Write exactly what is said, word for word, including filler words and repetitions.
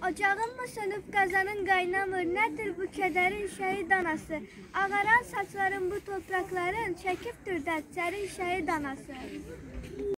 Ocağın mı sönüp qazanın qaynamır, nədir bu kədərin şəhid anası? Ağaran saçların bu toprakların, çəkibdir dərdçərin şəhid anası.